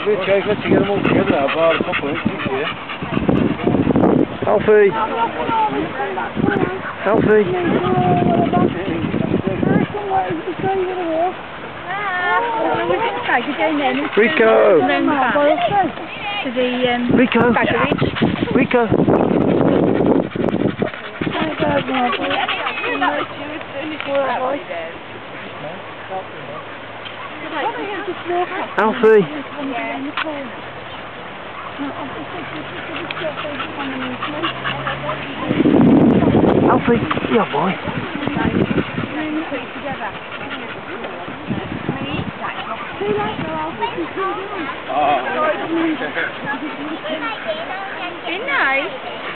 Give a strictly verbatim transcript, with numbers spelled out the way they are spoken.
Good choice, let's get them all together now, bar a couple of inches here. Alfie! Alfie! Rico! To the um, Rico! Rico! Alfie! Alfie! Yeah, boy! Good night.